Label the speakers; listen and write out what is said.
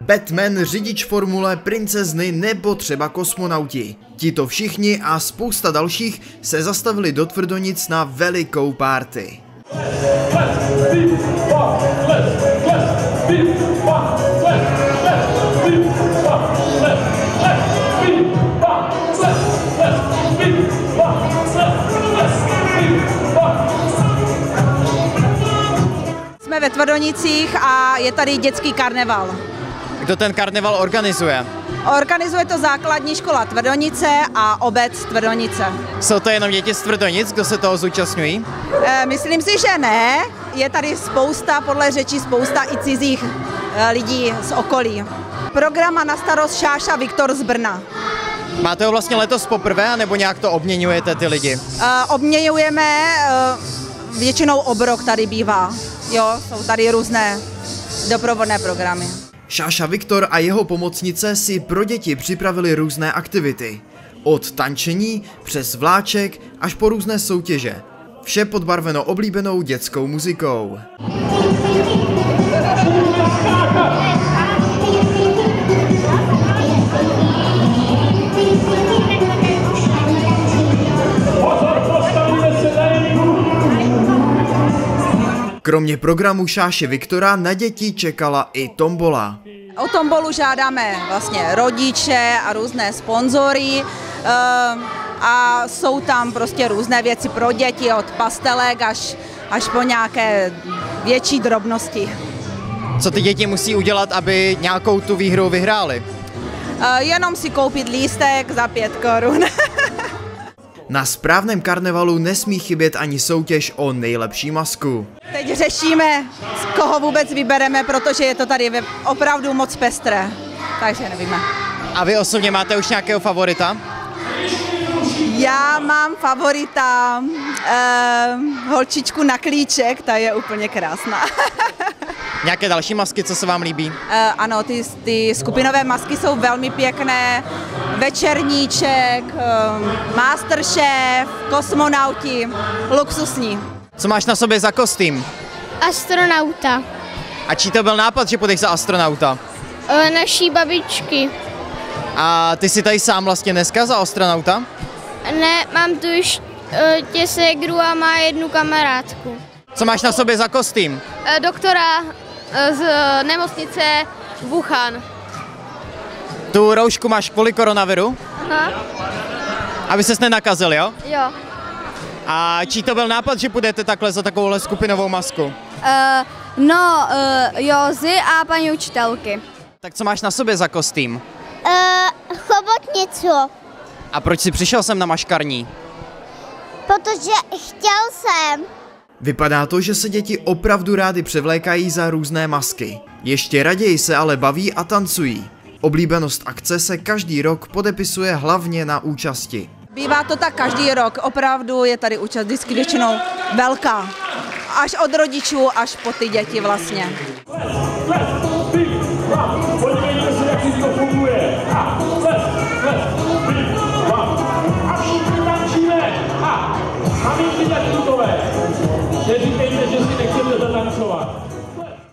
Speaker 1: Batman, řidič formule, princezny nebo třeba kosmonauti. Tito všichni a spousta dalších se zastavili do Tvrdonic na velikou party.
Speaker 2: Jsme ve Tvrdonicích a je tady dětský karneval.
Speaker 3: Kdo ten karneval organizuje?
Speaker 2: Organizuje to základní škola Tvrdonice a obec Tvrdonice.
Speaker 3: Jsou to jenom děti z Tvrdonic, kdo se toho zúčastňují?
Speaker 2: Myslím si, že ne. Je tady spousta, podle řečí, spousta i cizích lidí z okolí. Program má na starost Šáša Viktor z Brna.
Speaker 3: Máte ho vlastně letos poprvé, nebo nějak to obměňujete ty lidi?
Speaker 2: Obměňujeme, většinou obrok tady bývá. Jo, jsou tady různé doprovodné programy.
Speaker 1: Šáša Viktor a jeho pomocnice si pro děti připravili různé aktivity. Od tančení přes vláček až po různé soutěže. Vše podbarveno oblíbenou dětskou muzikou. Kromě programu Šáše Viktora na děti čekala i tombola.
Speaker 2: O tombolu žádáme vlastně rodiče a různé sponzory a jsou tam prostě různé věci pro děti od pastelek až po nějaké větší drobnosti.
Speaker 3: Co ty děti musí udělat, aby nějakou tu výhru vyhráli?
Speaker 2: Jenom si koupit lístek za 5 korun.
Speaker 1: Na správném karnevalu nesmí chybět ani soutěž o nejlepší masku.
Speaker 2: Teď řešíme, z koho vůbec vybereme, protože je to tady opravdu moc pestré, takže nevíme.
Speaker 3: A vy osobně máte už nějakého favorita?
Speaker 2: Já mám favorita holčičku na klíček, ta je úplně krásná.
Speaker 3: Nějaké další masky, co se vám líbí?
Speaker 2: Ano, ty skupinové masky jsou velmi pěkné. Večerníček, Masterchef, kosmonauti, luxusní.
Speaker 3: Co máš na sobě za kostým?
Speaker 4: Astronauta.
Speaker 3: A čí to byl nápad, že půjdeš za astronauta?
Speaker 4: Naší babičky.
Speaker 3: A ty jsi tady sám vlastně dneska za astronauta?
Speaker 4: Ne, mám tu ještě ségru a má jednu kamarádku.
Speaker 3: Co máš na sobě za kostým?
Speaker 4: Doktora z nemocnice Wuhan.
Speaker 3: Tu roušku máš kvůli koronaviru?
Speaker 4: Aha. Aby
Speaker 3: ses nenakazil, jo?
Speaker 4: Jo.
Speaker 3: A čí to byl nápad, že půjdete takhle za takovouhle skupinovou masku?
Speaker 4: Józy a paní učitelky.
Speaker 3: Tak co máš na sobě za kostým?
Speaker 4: Chobotnicu.
Speaker 3: A proč jsi přišel sem na maškarní?
Speaker 4: Protože chtěl jsem.
Speaker 1: Vypadá to, že se děti opravdu rády převlékají za různé masky. Ještě raději se ale baví a tancují. Oblíbenost akce se každý rok podepisuje hlavně na účasti.
Speaker 2: Bývá to tak každý rok, opravdu je tady účast vždycky většinou velká. Až od rodičů, až po ty děti vlastně.